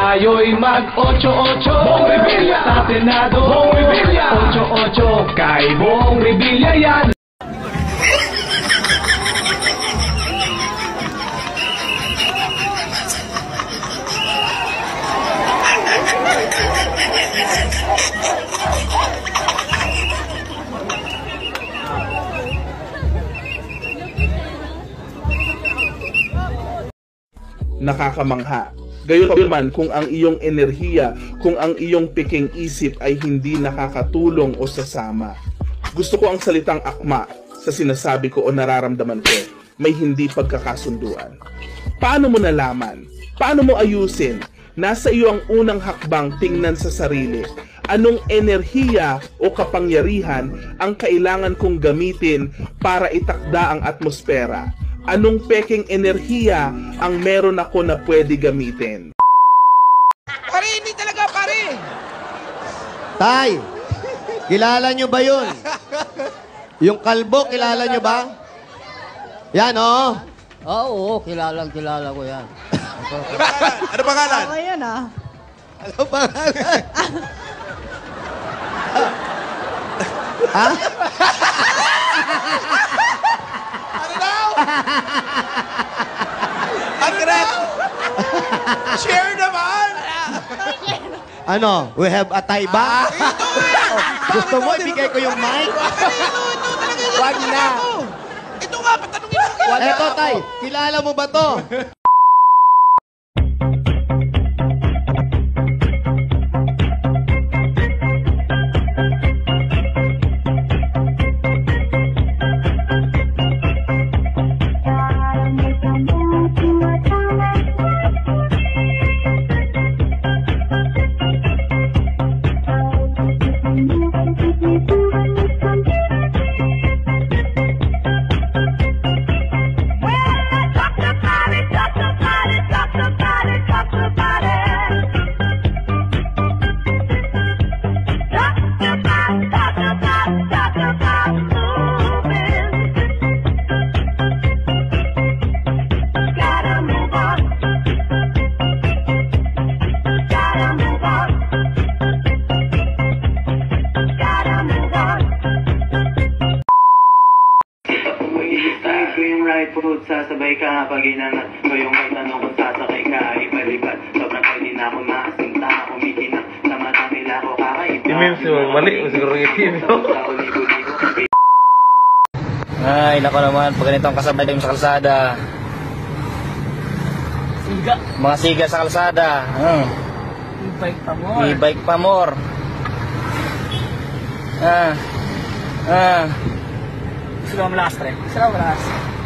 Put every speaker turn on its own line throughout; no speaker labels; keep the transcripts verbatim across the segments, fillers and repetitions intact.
tayo'y mag-ocho-ocho. Bong Revilla sa Senado. Bong Revilla. Ocho-ocho kay Bong Revilla yan.
Nakakamangha. Gayunman kung ang iyong enerhiya, kung ang iyong piking isip ay hindi nakakatulong o sasama. Gusto ko ang salitang akma sa sinasabi ko o nararamdaman ko, may hindi pagkakasunduan. Paano mo nalaman? Paano mo ayusin? Nasa iyo ang unang hakbang tingnan sa sarili. Anong enerhiya o kapangyarihan ang kailangan kong gamitin para itakda ang atmosfera? Anong peking enerhiya ang meron ako na pwede gamitin?
Pare, hindi talaga, pare!
Tay, kilala nyo ba yun? Yung kalbo, kilala nyo ba? Yan, oh.
Oo, oh, kilalang kilala ko yan.
Ano pangalan?
Okay yan, ah.
Ano pangalan? Ha?
Ano daw? Agret! Share naman!
Ano? We have a Tay ba?
Ito eh!
Gusto mo ibigay ko yung mic?
Ito, ito talaga yung
Wag na.
Ito nga, patanungin mo.
Eto, Tay, kilala mo ba to?
Sasabay ka pag inangat ko yung may tanong kung sasakay ka ibalibad. Sobrang pwede na ako makasinta. Kumikinang sa mata nila ako kakaiba.
Timim si Malik, siguro yung team.
Ay, nako naman, pag ganito ang kasabay tayo sa kalsada.
Siga.
Mga siga sa kalsada. Hmm.
E-bike pa more.
E-bike pa more. Ah. Ah.
Gusto mo malakas, pre? Gusto mo malakas?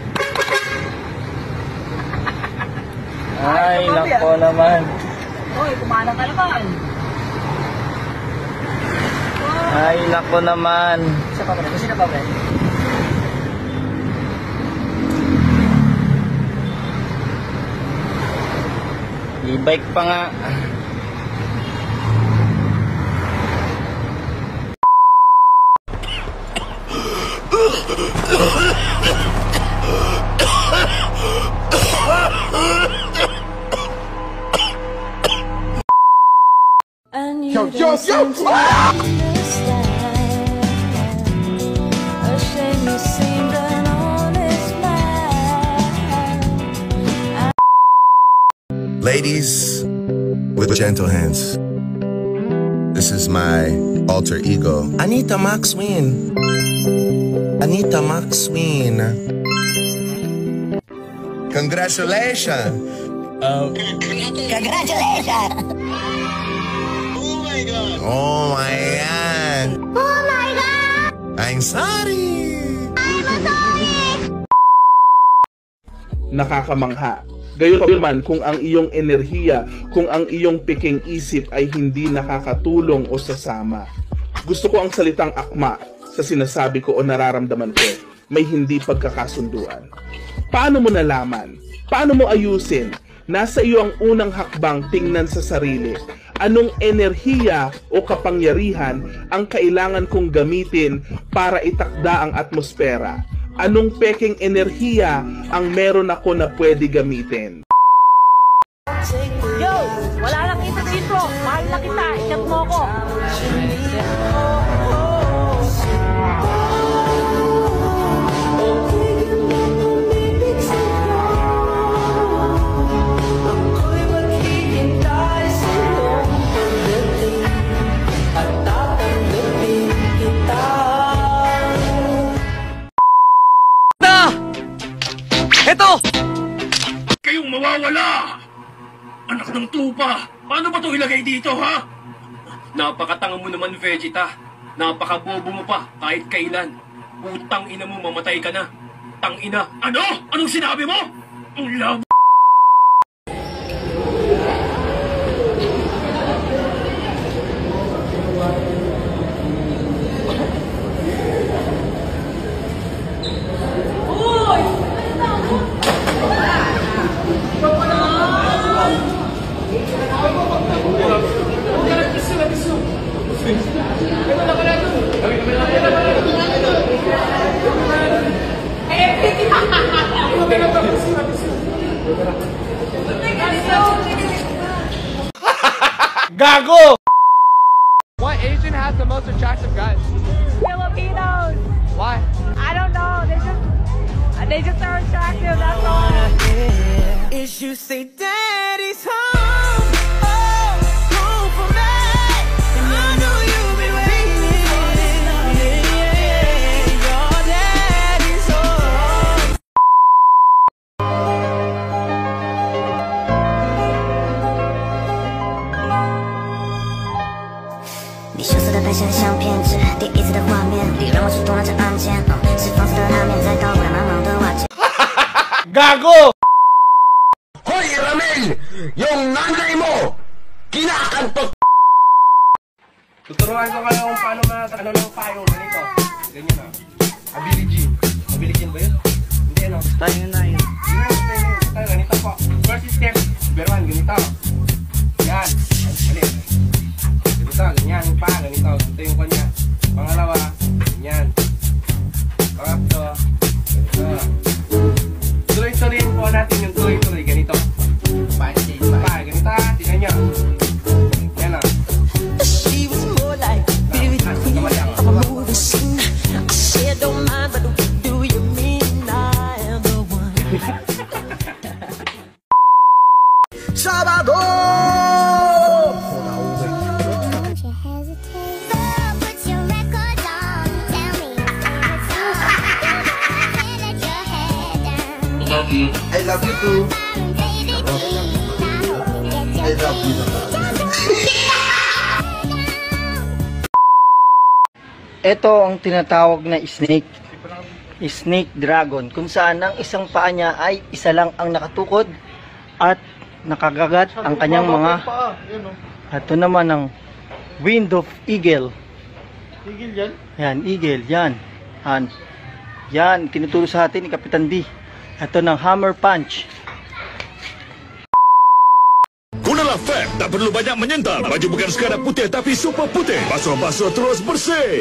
Ay, nako naman.
Hoy, kumanang ka naman.
Ay, nako naman.
Isa pa, pre. Gusto na pa, pre.
E-bike pa nga.
Yo, yo, yo!
Ladies with gentle hands. This is my alter ego, Anita Maxwin. Anita Maxwin. Congratulations.
Oh.
Congratulations!
Oh my God.
Oh my God!
I'm sorry.
I'm sorry!
Nakakamangha. Gayunman kung ang iyong enerhiya, kung ang iyong piking isip ay hindi nakakatulong o sasama. Gusto ko ang salitang akma sa sinasabi ko o nararamdaman ko, may hindi pagkakasunduan. Paano mo nalaman? Paano mo ayusin? Nasa iyo ang unang hakbang tingnan sa sarili. Anong enerhiya o kapangyarihan ang kailangan kong gamitin para itakda ang atmosfera? Anong peking enerhiya ang meron ako na pwede gamitin?
Yo! Wala lang ito. Mahal na kita. Ikat mo ko.
Eto! Kayong mawawala! Anak ng tupa! Paano ba ito ilagay dito, ha? Napakatanga mo naman, Vegeta. Napakabobo mo pa, kahit kailan. Utang ina mo, mamatay ka na. Tang ina. Ano? Anong sinabi mo? Ang labo!
Gago! What Asian has the most attractive guys?
Filipinos.
Why?
I don't know. They just, they just are attractive. That's all.
Is you say daddy's home, oh, home for me. And I know you'll be waiting for this. Yeah, your daddy's home.
你羞涩的表现像骗子，第一次的画面里让我触动了这按键，嗯，是放肆的画面在倒灌满满的瓦解。
Gago!
Hoy, Ramel! Yung nanay mo! Kinakantot!
Tuturuan ko kayo kung paano na ano ng payo ganito. Ganyan na. Ability. Ability ba yun? Hindi ano.
Tayo na yun.
Tayo ganito po. First step. Number one, ganito. Yan. Mali. Ganito, ganyan. Yung pa, ganito. Ganito yung kanya. Pangalawa, ganyan. Pangatlo, ganito. Tuloy-tuloyin po natin yung tuloy-tuloy. Ganito. Pa, pa, ganito. Tingnan nyo. Yan o.
She was more like baby queen of a movie scene. I said don't mind, but do you mean I am the one? Sábado!
Don't you hesitate. So put your record on. Tell me your favorite song. Don't let your head down.
I love you. I love you too.
Baby, please, I hope you get
I
your
love you.
Ito ang tinatawag na snake. Snake dragon, kung saan ang isang paa niya ay isa lang ang nakatukod at nakagagat ang kanyang mga. Ito naman ang wind of eagle.
Tigil yan?
Yan, eagle, yan. Yan, yan tinuturo sa atin ni Kapitan D. Ito ng hammer punch.
Gunalah Fab, tak perlu banyak menyental. Baju bukan sekadar putih tapi super putih. Basuh-basuh terus bersih.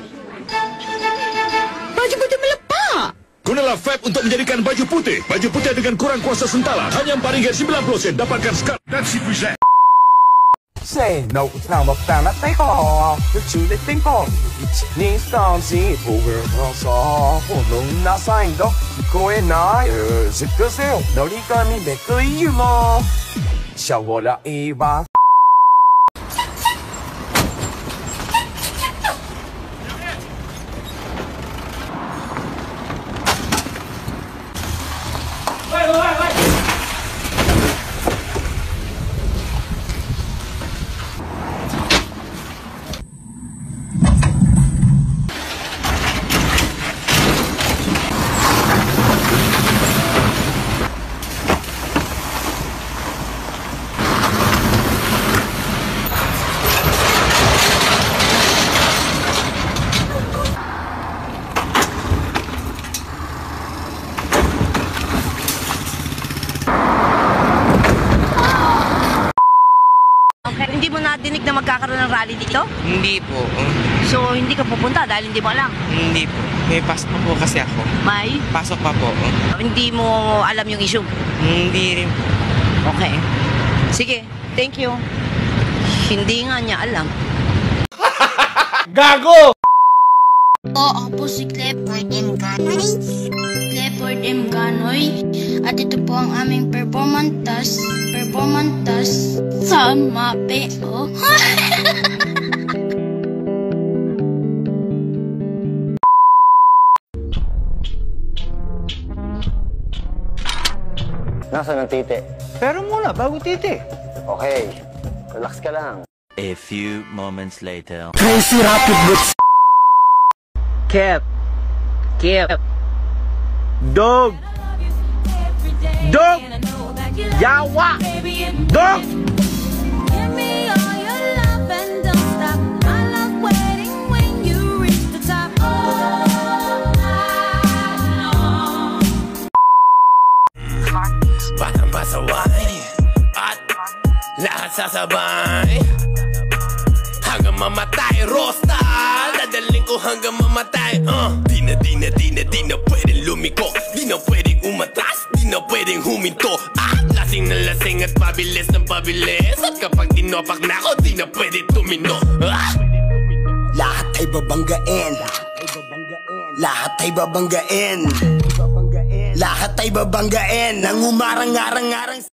Baju putih melepak!
Gunalah Fab untuk menjadikan baju putih. Baju putih dengan kurang kuasa sentalan. Hanya empat ringgit sembilan puluh sen. Dapatkan sekarang. Dan si present.
Say no, now my family they call the two that think on你相信不会放手不能拿三刀可以拿二十个手哪里跟你没可以吗笑我了一把
Hindi mo nadinig na magkakaroon ng rally dito?
Hindi po.
So, hindi ka pupunta dahil hindi mo alam?
Hindi po. May pasok pa po kasi ako.
May?
Pasok pa po.
Hindi mo alam yung issue?
Hindi rin po.
Okay. Sige, thank you. Hindi nga niya alam.
Gago!
O, ako po si Clifford M. Ganoy. Clifford M. Ganoy. At ito po ang aming performance performance sa mape. Oh.
Nasaan ang titi?
Pero muna, bago titi.
Okay, relax ka lang.
A few moments later.
Crazy Rapid Boots. Cap. Cap. Dog. Dog. Yawa. Dog.
Batang pasaway at lahat sasabay hanggang mamatay. Rosta, dadaling ko hanggang mamatay. uh. Di na, di na, di na, di na pwedeng lumiko. Di na pwedeng umatras, di na pwedeng huminto. Ah, lasing na lasing at pabilis ng pabilis. At kapag tinopak na ako, di na pwede tumino. ah.
Lahat ay babanggain. Lahat ay babanggain. Lahat ay babanggain. Nang umarang-arang-arang